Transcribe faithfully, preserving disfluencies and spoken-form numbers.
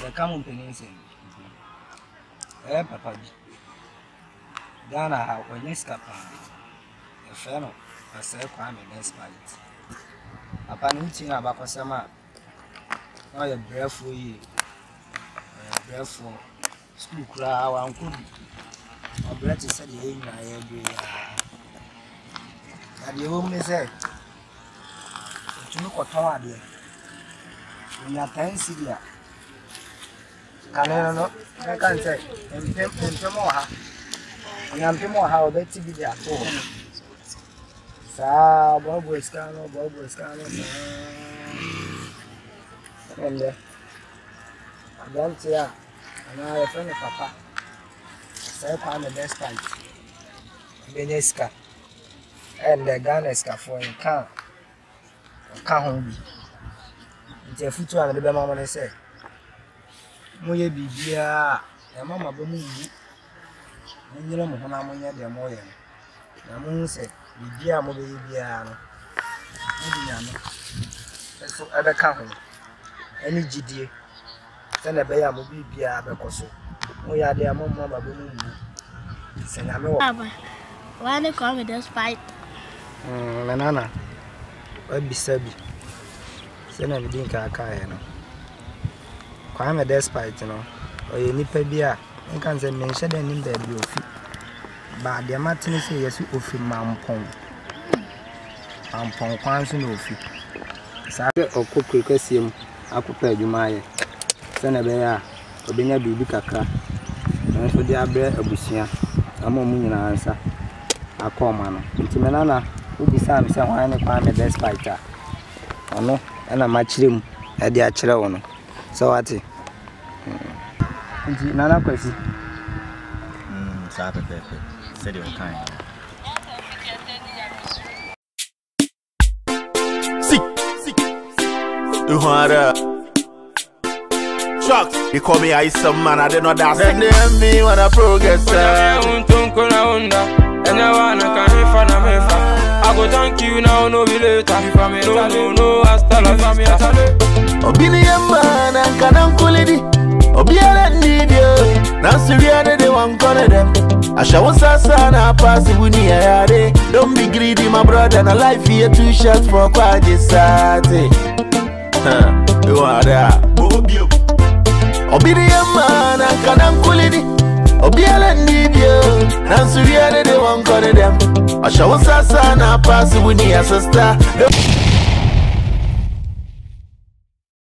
e come penins eh papa bi Ghana ha when escapa e fe no ase kwa me despite papa no tin abakosama na ye brefo yi brefo school kura wa nkobi obreti se de nyina ye bi ya de wo me se tunu ko ton ade nya tan sidia kanena no I can say empem empem mo ha nya empem mo ha obeti bi dia to sa bobo escano bobo escano ende adantia ana e fene papa say kwa me best time beneska ende Ghana ska for in can can ho bi nti futu a me be mama ne say moye bibia e mama be mu wu nyere mo hona mo nya de mo ye na mo se bibia mo be bibia no mo bi nya no so ebe ka ho ani gidie se na be ya mo bibia be koso mo ya de mo mama be mu wu se na me wo why they call me despite mm menana wa bisabi se na me din ka aka ye no kwa me despite no oye nipa bia nkan se menhye da nim da bi ofi ba de matene se yesu ofi mampon mampon kwan so na ofi sa okokuru kasiem akopa adwuma aye se na be ya obenya bibi kakra nso de abre abusua ama mu nyina ansa akoma no nti menana ubisa me se hwan ne kwa me despite a ono na ma kirem e de a kire wo no so what it nti nana kwasi mm sa pepe said you kind see see you hara trucks they call me I some man I don't know that they me when I progress and I wanna carry for me I go thank you now no be later no no no hasta la vista Obini man and canon quality Obiara need you now Syria they want corner them I shall sana pass wuni ayare don't be greedy my brother na life here two shots for kwaje sate you are there Obini man and canon quality Obiara need you now Syria they want corner them I shall sana pass wuni sister